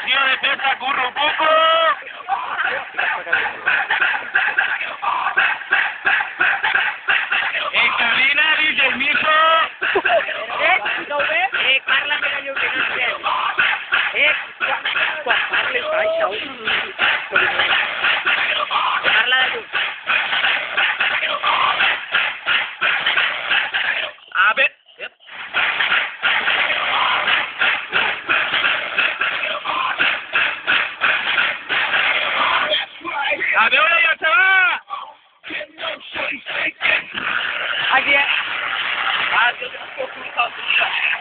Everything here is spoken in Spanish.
tío de Pesa Curro Poco. En cabina, dice el mijo. Carla me cayó que no sé. Quan parli fa això. Parla de tu. A ver. A veure, ja se va! Aquí. Ah, jo t'he